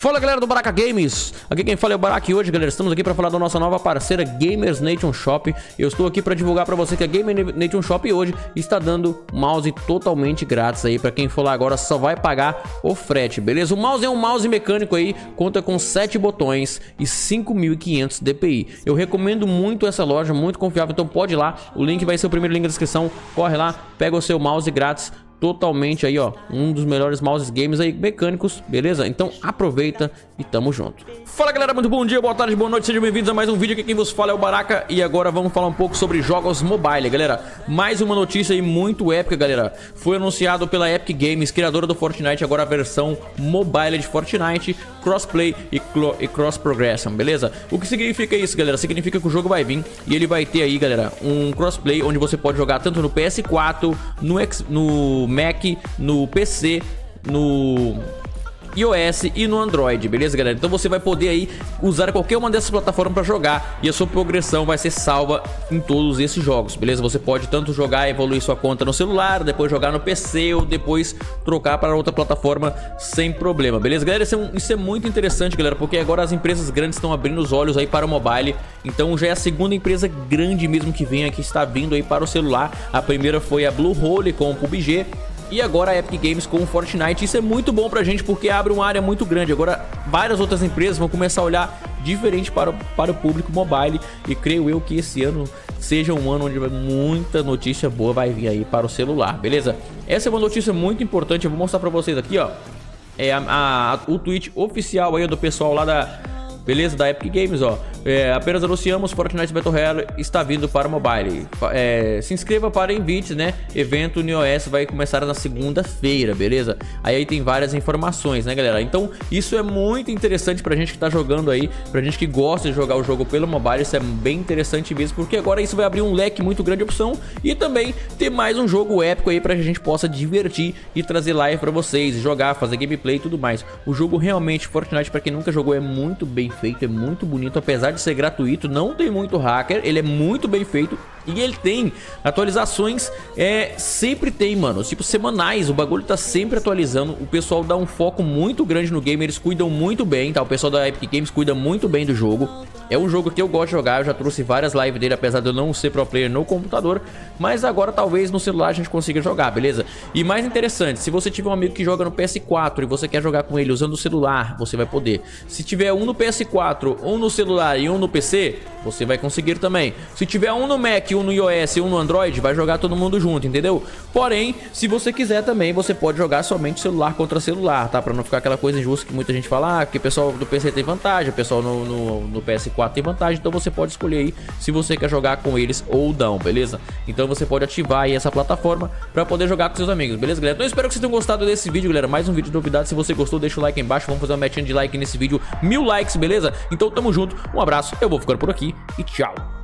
Fala galera do Baraka Games, aqui quem fala é o Baraka e hoje galera estamos aqui para falar da nossa nova parceira Gamers Nation Shop. Eu estou aqui para divulgar para você que a Gamers Nation Shop hoje está dando mouse totalmente grátis aí para quem for lá agora, só vai pagar o frete, beleza? O mouse é um mouse mecânico aí, conta com 7 botões e 5.500 DPI. Eu recomendo muito essa loja, muito confiável, então pode ir lá, o link vai ser o primeiro link da descrição, corre lá, pega o seu mouse grátis. Totalmente aí, ó, um dos melhores mouses games aí mecânicos, beleza? Então aproveita e tamo junto. Fala galera, muito bom dia, boa tarde, boa noite, sejam bem-vindos a mais um vídeo. Aqui quem vos fala é o Baraka e agora vamos falar um pouco sobre jogos mobile, galera. Mais uma notícia aí muito épica, galera. Foi anunciado pela Epic Games, criadora do Fortnite, agora a versão mobile de Fortnite, crossplay e cross progression, beleza? O que significa isso, galera? Significa que o jogo vai vir e ele vai ter aí, galera, um crossplay onde você pode jogar tanto no PS4, no Mac, no PC, no iOS e no Android, beleza galera? Então você vai poder aí usar qualquer uma dessas plataformas para jogar e a sua progressão vai ser salva em todos esses jogos, beleza? Você pode tanto jogar e evoluir sua conta no celular, depois jogar no PC ou depois trocar para outra plataforma sem problema, beleza galera? Isso é muito interessante, galera, porque agora as empresas grandes estão abrindo os olhos aí para o mobile. Então já é a segunda empresa grande mesmo que vem aqui, está vindo aí para o celular. A primeira foi a Bluehole com o PUBG e agora a Epic Games com o Fortnite. Isso é muito bom pra gente porque abre uma área muito grande. Agora várias outras empresas vão começar a olhar diferente para o público mobile. E creio eu que esse ano seja um ano onde muita notícia boa vai vir aí para o celular, beleza? Essa é uma notícia muito importante, eu vou mostrar pra vocês aqui, ó. É o tweet oficial aí do pessoal lá beleza, da Epic Games, ó. Apenas anunciamos, Fortnite Battle Royale está vindo para o mobile. Se inscreva para Invite, né? Evento no iOS vai começar na segunda-feira, beleza? Aí tem várias informações, né, galera? Então isso é muito interessante pra gente que tá jogando aí, pra gente que gosta de jogar o jogo pelo mobile. Isso é bem interessante mesmo, porque agora isso vai abrir um leque muito grande de opção e também ter mais um jogo épico aí pra gente possa divertir e trazer live pra vocês, jogar, fazer gameplay e tudo mais. O jogo realmente, Fortnite, pra quem nunca jogou, é muito bem feito, é muito bonito, apesar de ser gratuito, não tem muito hacker, ele é muito bem feito e ele tem atualizações, sempre tem, mano, tipo semanais, o bagulho tá sempre atualizando, o pessoal dá um foco muito grande no game, eles cuidam muito bem, tá? O pessoal da Epic Games cuida muito bem do jogo. É um jogo que eu gosto de jogar, eu já trouxe várias lives dele, apesar de eu não ser pro player no computador, mas agora talvez no celular a gente consiga jogar, beleza? E mais interessante, se você tiver um amigo que joga no PS4 e você quer jogar com ele usando o celular, você vai poder. Se tiver um no PS4, um no celular e um no PC, você vai conseguir também. Se tiver um no Mac, um no iOS e um no Android, vai jogar todo mundo junto, entendeu? Porém, se você quiser também, você pode jogar somente celular contra celular, tá? Pra não ficar aquela coisa injusta que muita gente fala, que o pessoal do PC tem vantagem, o pessoal no PS4 tem vantagem, então você pode escolher aí se você quer jogar com eles ou não, beleza? Então você pode ativar aí essa plataforma pra poder jogar com seus amigos, beleza, galera? Então eu espero que vocês tenham gostado desse vídeo, galera. Mais um vídeo de novidade. Se você gostou, deixa o like aí embaixo, vamos fazer uma metinha de like nesse vídeo, 1000 likes, beleza? Então tamo junto, um abraço, eu vou ficando por aqui e tchau!